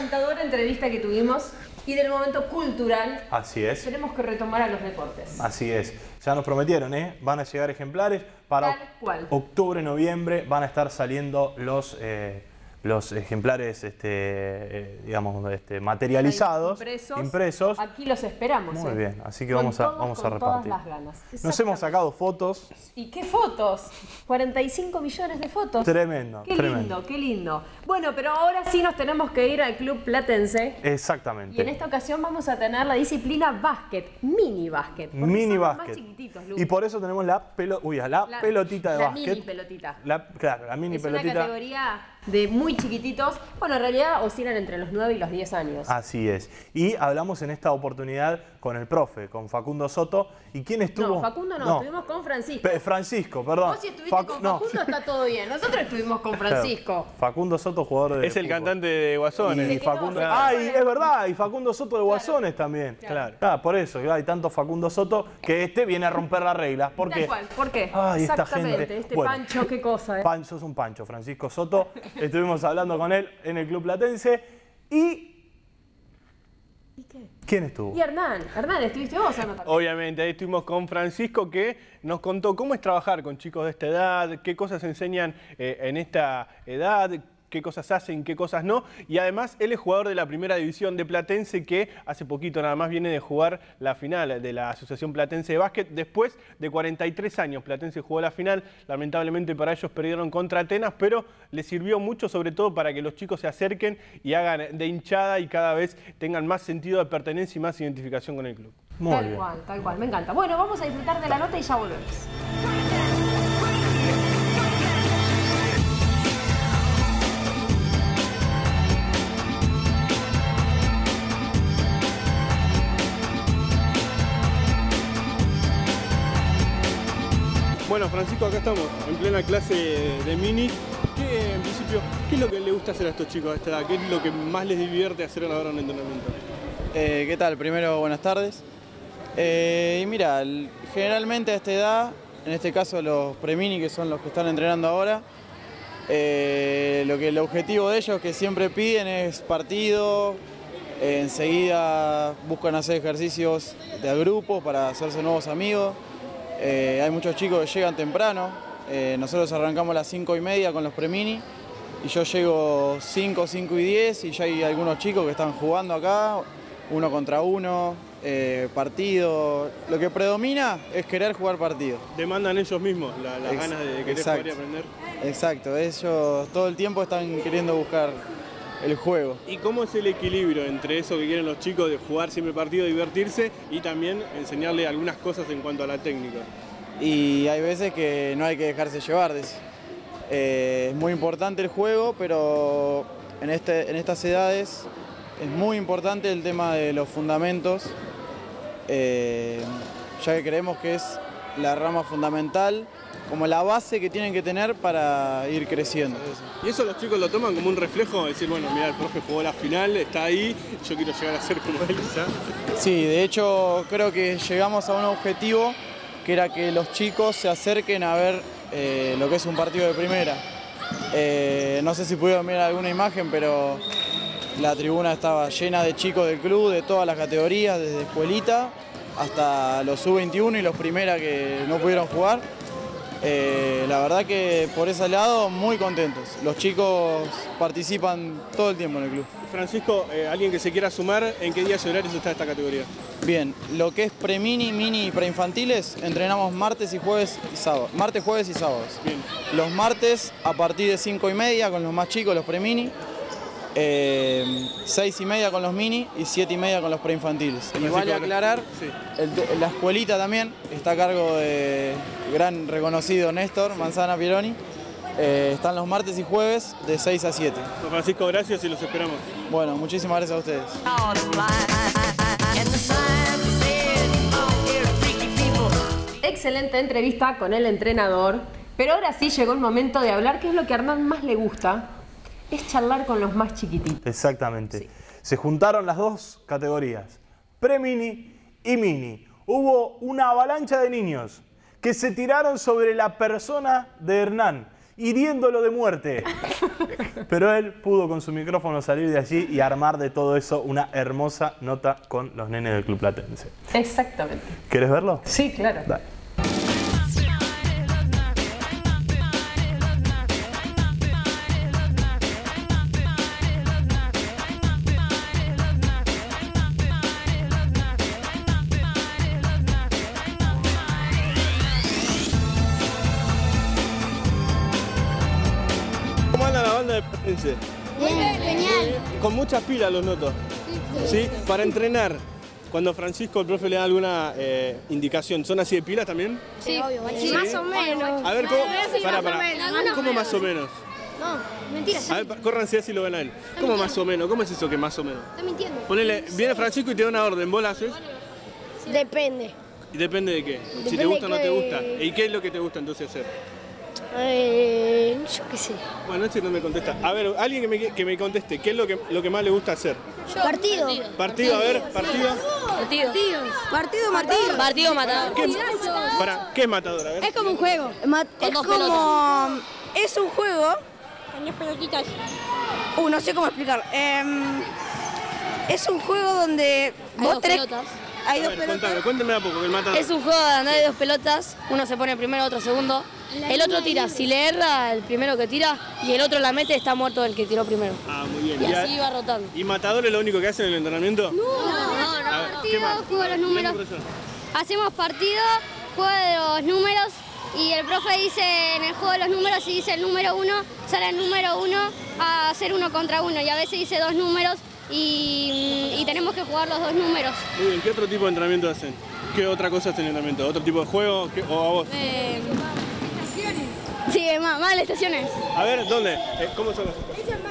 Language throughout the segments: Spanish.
encantadora entrevista que tuvimos y del momento cultural. Así es. Tenemos que retomar a los deportes. Así es. Ya nos prometieron, ¿eh? Van a llegar ejemplares. Para octubre, noviembre van a estar saliendo los ejemplares digamos, materializados, impresos. Aquí los esperamos. Muy bien, así que vamos a repartir. Todas las ganas. Nos hemos sacado fotos. ¿Y qué fotos? 45 millones de fotos. Tremendo, qué tremendo. Lindo, qué lindo. Bueno, pero ahora sí nos tenemos que ir al Club Platense. Exactamente. Y en esta ocasión vamos a tener la disciplina básquet, mini básquet. Mini básquet. Más chiquititos, Lu. Y por eso tenemos la pelotita de básquet. La mini pelotita. Claro, la mini pelotita. Es una categoría de muy chiquititos. Bueno, en realidad oscilan entre los 9 y los 10 años. Así es. Y hablamos en esta oportunidad con el profe, con Facundo Soto. ¿Y quién estuvo? No, Facundo no, estuvimos con Francisco. Francisco, perdón. Vos si estuviste con Facundo está todo bien. Nosotros estuvimos con Francisco. Claro. Facundo Soto, jugador de Es el cantante de Guasones. Y Facundo... ¡Ay, es verdad! Y Facundo Soto de Guasones también. Claro. Por eso hay tanto Facundo Soto que viene a romper las reglas. ¿Por qué? Tal cual. ¿Por qué? Ay, exactamente. Esta gente. Pancho, qué cosa, ¿eh? Pancho es un Pancho, Francisco Soto. Estuvimos hablando con él en el Club Platense. ¿Y qué? ¿Quién estuvo? Y Hernán. Hernán, ¿estuviste vos o no? Obviamente, ahí estuvimos con Francisco, que nos contó cómo es trabajar con chicos de esta edad, qué cosas enseñan en esta edad, qué cosas hacen, qué cosas no. Y además, él es jugador de la primera división de Platense, que hace poquito nada más viene de jugar la final de la Asociación Platense de Básquet. Después de 43 años, Platense jugó la final. Lamentablemente para ellos perdieron contra Atenas, pero les sirvió mucho, sobre todo para que los chicos se acerquen y hagan de hinchada y cada vez tengan más sentido de pertenencia y más identificación con el club. Muy bien. Tal cual, me encanta. Bueno, vamos a disfrutar de la nota y ya volvemos. Bueno, Francisco, acá estamos, en plena clase de mini. En principio, ¿qué es lo que le gusta hacer a estos chicos a esta edad? ¿Qué es lo que más les divierte hacer a la hora de un entrenamiento? ¿Qué tal? Primero, buenas tardes. Y mira, generalmente a esta edad, en este caso los pre-mini, que son los que están entrenando ahora, el objetivo de ellos que siempre piden es partido, enseguida buscan hacer ejercicios de grupo para hacerse nuevos amigos. Hay muchos chicos que llegan temprano, nosotros arrancamos a las 5:30 con los pre-mini y yo llego 5:10 y ya hay algunos chicos que están jugando acá, 1 contra 1, partido. Lo que predomina es querer jugar partido. Demandan ellos mismos las ganas de querer jugar y aprender. Exacto, ellos todo el tiempo están queriendo buscar el juego. ¿Y cómo es el equilibrio entre eso que quieren los chicos de jugar siempre partido, divertirse y también enseñarle algunas cosas en cuanto a la técnica? Y hay veces que no hay que dejarse llevar. Es muy importante el juego, pero en estas edades es muy importante el tema de los fundamentos, ya que creemos que es la rama fundamental, como la base que tienen que tener para ir creciendo. ¿Y eso los chicos lo toman como un reflejo? Decir, bueno, mira, el profe jugó la final, está ahí, yo quiero llegar a ser como él, ¿ya? Sí, de hecho creo que llegamos a un objetivo que era que los chicos se acerquen a ver lo que es un partido de primera. No sé si pudieron ver alguna imagen, pero la tribuna estaba llena de chicos del club, de todas las categorías, desde escuelita hasta los sub-21 y los primera que no pudieron jugar. La verdad que por ese lado muy contentos. Los chicos participan todo el tiempo en el club. Francisco, alguien que se quiera sumar, ¿en qué días y horarios está esta categoría? Bien, lo que es pre-mini, mini y preinfantiles, entrenamos martes, jueves y sábados. Bien. Los martes a partir de 5:30 con los más chicos, los pre-mini. 6:30 con los mini y 7:30 con los preinfantiles. Y vale aclarar, sí, la escuelita también está a cargo de gran reconocido Néstor Manzana Pieroni. Están los martes y jueves de 6 a 7. Francisco, gracias y los esperamos. Bueno, muchísimas gracias a ustedes. Excelente entrevista con el entrenador, pero ahora sí llegó el momento de hablar qué es lo que a Hernán más le gusta. Es charlar con los más chiquititos. Exactamente. Sí. Se juntaron las dos categorías, pre-mini y mini. Hubo una avalancha de niños que se tiraron sobre la persona de Hernán hiriéndolo de muerte. Pero él pudo con su micrófono salir de allí y armar de todo eso una hermosa nota con los nenes del Club Platense. Exactamente. ¿Querés verlo? Sí, claro. Dale. ¿Cómo anda la banda de Platense? Bien, genial. Con muchas pilas los noto. ¿Sí? Para entrenar, cuando Francisco, el profe, le da alguna indicación, ¿son así de pilas también? Sí, obvio. ¿Sí? Más o menos. A ver, ¿cómo? Pará. Algunos ¿Cómo más o menos? No, mentira. A ver, córranse así lo ven a él. ¿Cómo más o menos? ¿Cómo es eso que más o menos? Está mintiendo. Ponele, viene Francisco y te da una orden, ¿vos la haces? Depende. ¿Y depende de qué? Si te Depende gusta o no te que- gusta. ¿Y qué es lo que te gusta entonces hacer? Yo qué sé. Bueno, este no me contesta. A ver, alguien que me conteste, ¿qué es lo que más le gusta hacer? Partido. Partido, a ver, partido. Partido matador. ¿Qué es matador? A ver. Es como un juego. Es dos como... Es un juego. Con 10 pelotitas. No sé cómo explicar. Es un juego donde vos tenés. Hay A dos ver, pelotas. cuéntame a poco, el matador. Es un juego donde hay dos pelotas. Uno se pone primero, otro segundo. El otro tira. Si le erra, el primero que tira y el otro la mete, está muerto el que tiró primero. Ah, muy bien. Y así va rotando. ¿Y matador es lo único que hace en el entrenamiento? A ver, ¿qué más? Juego de los números. Hacemos partido, juego de los números y el profe dice en el juego de los números, si dice el número 1, sale el número 1 a hacer 1 contra 1 y a veces dice 2 números y tenemos que jugar los 2 números. Muy bien, ¿qué otro tipo de entrenamiento hacen? ¿Qué otra cosa hacen en el entrenamiento? ¿Otro tipo de juego? ¿O a vos? Sí, más estaciones. A ver, ¿dónde? ¿Cómo son las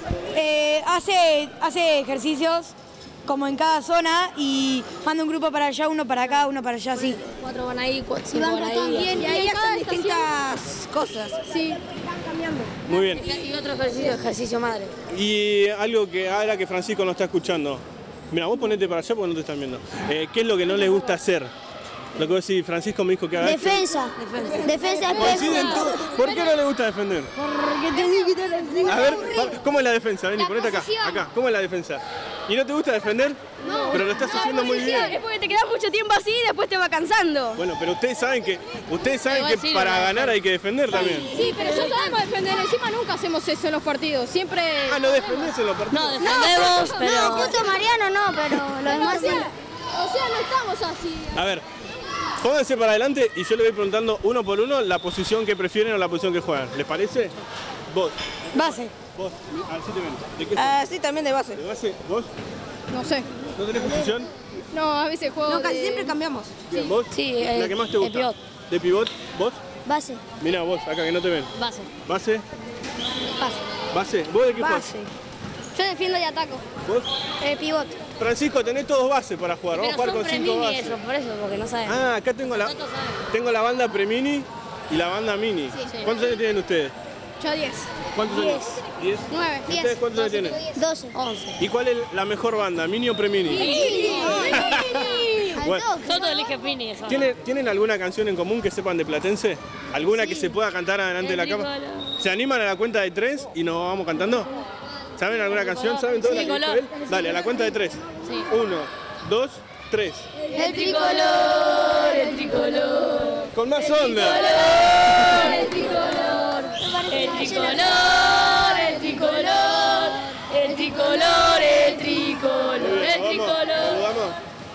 Hace ejercicios como en cada zona y manda un grupo para allá, uno para acá, uno para allá, así. 4 van ahí, 5 van van ahí. rotando. Y ahí hacen distintas cosas. Sí. Muy bien. Y otro ejercicio madre. Y algo que ahora que Francisco no está escuchando. Mira, vos ponete para allá porque no te están viendo. ¿Qué es lo que no les gusta hacer? Lo que vos decís, Francisco me dijo que haga. Defensa. Defensa Coinciden todos. ¿Por qué no le gusta defender? Porque tenés que estar A ver, ¿cómo es la defensa? Vení, La ponete acá, posición. acá. ¿Cómo es la defensa? ¿Y no te gusta defender? No. Pero lo estás haciendo muy bien. Es porque te quedas mucho tiempo así y después te va cansando. Bueno, pero ustedes saben que Igual sí, para lo ganar hay que defender también. Sí, pero ya sabemos defender. Encima nunca hacemos eso en los partidos. Siempre. Ah, no defendés en los partidos. No, defendemos, pero. No, justo Mariano no, pero lo demás sí. O sea, no estamos así. A ver, pónganse para adelante y yo le voy preguntando uno por uno la posición que prefieren o la posición que juegan. ¿Les parece? Vos, Base. vos, así te ven. ¿De qué sos? Sí, también de base. ¿De base? ¿Vos? No sé. ¿No tenés posición? No, a veces juego. No, casi de- siempre cambiamos. Bien, ¿vos? Sí, la que más te el gusta. pivot. ¿De pivot? ¿Vos? Base. Mirá, vos, acá que no te ven. Base. ¿Base? Base. ¿Base? ¿Vos de qué jugás? Base. Yo defiendo y ataco. ¿Vos? Pivot. Francisco, tenés todos bases para jugar. Vamos a jugar con 5 bases. Eso, por eso, porque no saben. Ah, acá tengo la banda Premini y la banda Mini. Sí. ¿Cuántos años tienen ustedes? Yo 10. ¿Cuántos años? 10. 9. ¿Y ustedes cuántos años tienen? 12. 11. ¿Y cuál es la mejor banda, Mini o Premini? Bueno, Toto elige Pini, eso. ¿tienen alguna canción en común que sepan de Platense? ¿Alguna que se pueda cantar adelante de la cámara? ¿Se animan a la cuenta de 3 y nos vamos cantando? ¿Saben alguna canción? ¿Saben toda la que dijo Tricolor. él? Dale, a la cuenta de 3. 1, 2, 3. El tricolor. El tricolor. Con más onda. El tricolor. El tricolor. El tricolor. El tricolor. El tricolor. Muy bien, El vamos, tricolor. vamos.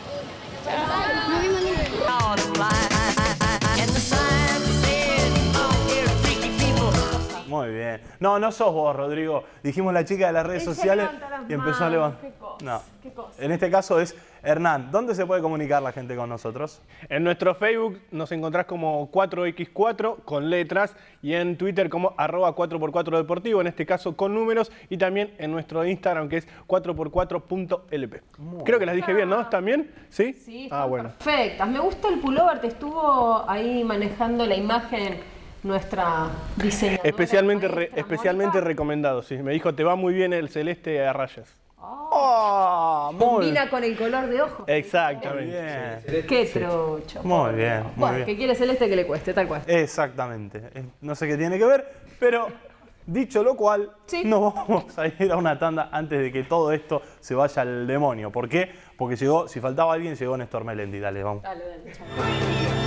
Muy bien. No, no sos vos, Rodrigo. Dijimos la chica de las redes Él se sociales levanta las y empezó a manos. levantar. Qué cosa, No. qué cosa. En este caso es Hernán. ¿Dónde se puede comunicar la gente con nosotros? En nuestro Facebook nos encontrás como 4x4 con letras y en Twitter como @4x4 deportivo, en este caso con números, y también en nuestro Instagram que es 4x4.lp. Creo que las dije bien, ¿no? ¿Están bien? ¿Sí? Sí, Ah, están bueno. perfectas. Me gusta el pullover. Te estuvo ahí manejando la imagen nuestra diseñadora. Especialmente maestra, especialmente Mónica. recomendado, sí. Me dijo, te va muy bien el celeste a rayas. Combina con el color de ojos. Exactamente. Bien. Qué trucho. Muy bien, muy Bueno, bien. que quiere celeste que le cueste, tal cual. Exactamente. No sé qué tiene que ver, pero dicho lo cual, Sí. nos vamos a ir a una tanda antes de que todo esto se vaya al demonio. ¿Por qué? Porque llegó, si faltaba alguien, llegó Néstor Melendi. Dale, vamos. Dale, chao.